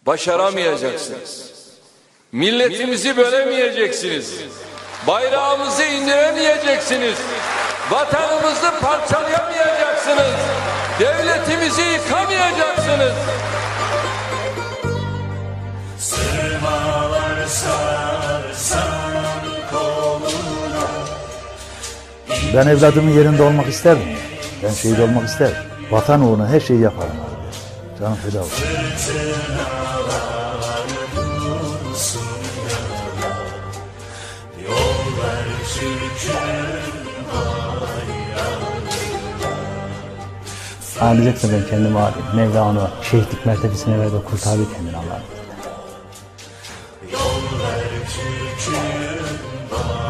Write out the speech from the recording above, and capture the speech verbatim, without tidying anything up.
başaramayacaksınız. Milletimizi bölemeyeceksiniz. Bayrağımızı indiremeyeceksiniz. Vatanımızı parçalayamayacaksınız. Devletimizi yıkamayacaksınız. Sırmalar sarsan koluna. Ben evladımın yerinde olmak isterdim. Ben şehit olmak isterdim. Vatan uğruna her şeyi yaparım abi. Canım feda olsun. Ağlayacaksa ben kendimi ağlayayım. Mevla onu şehitlik mertebesine ver ve kurtardı kendini Allah'ım. Yol ver Türk'üm.